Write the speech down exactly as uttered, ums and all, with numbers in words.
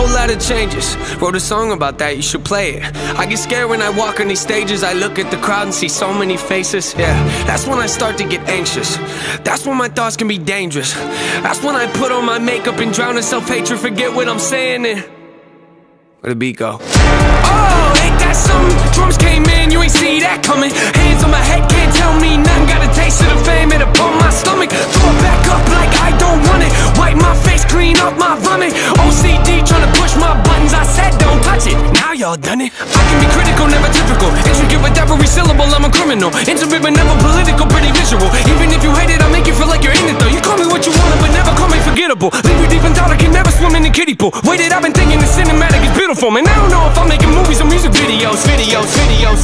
whole lot of changes. Wrote a song about that, you should play it. I get scared when I walk on these stages. I look at the crowd and see so many faces. Yeah, that's when I start to get anxious. That's when my thoughts can be dangerous. That's when I put on my makeup and drown in self-hatred. Forget what I'm saying and where'd the beat go? Oh, ain't that something? Drums came in, you ain't see that coming. Hands on my head, can't tell me nothing. Got a taste of the fame, it'll pump my stomach. Throw it back up like I don't want it. Wipe my face, clean up my vomit. O C D trying to push my buttons. I said don't touch it, now y'all done it. I can be critical, never typical. Intricate with every syllable, I'm a criminal. Intimate but never political, pretty visual. Even if you hate it, I make you feel like you're in it though. You call me what you want, but never call me forgettable. Leave you deep in thought, I can never swim in the kiddie pool. Waited, I've been thinking the cinematic is beautiful. Man, I don't know if I'm making movies or music videos, videos, videos.